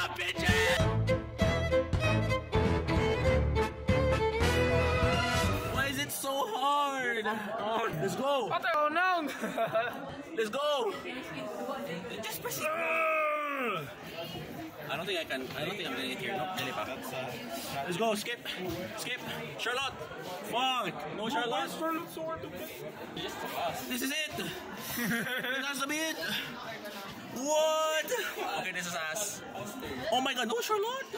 bitches! Why is it so hard? Let's go! Oh no! Let's go! Just press it! I don't think I'm gonna get here. Nope, dili pa. Let's go, skip! Skip! Charlotte! Fuck! No Charlotte! This is it! That's the bit! What? Okay, this is us. Oh my god, no Charlotte!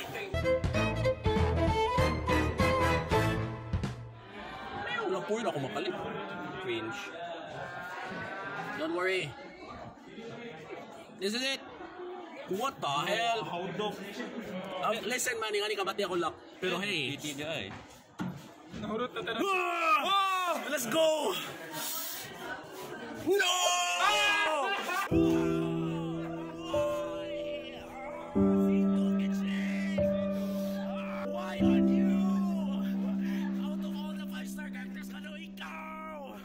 Wala po yun ako makalit. Cringe. Don't worry. This is it! What the hell? How the Listen man, nga ni kabati ako lock. Pero hey. Nahurot na tayo. Let's go! No! Why on you? Out of all the 5-star characters, ano ikaw?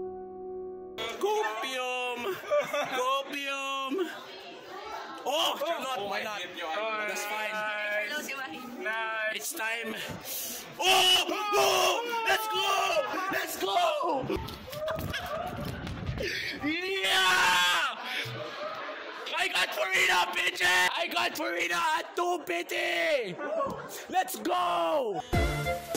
Copium! Copium! Oh! Charlotte, why not? That's fine. It's time. Oh! Oh! Let's go! Let's go! Yeah! I got Furina, bitches! I got Furina at 2 pity! Let's go!